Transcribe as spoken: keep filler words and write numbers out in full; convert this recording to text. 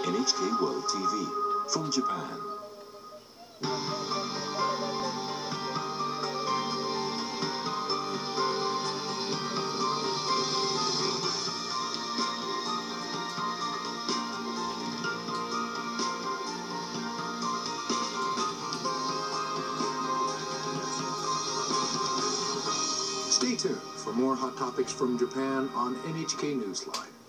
N H K World T V from Japan. Stay tuned for more hot topics from Japan on N H K Newsline.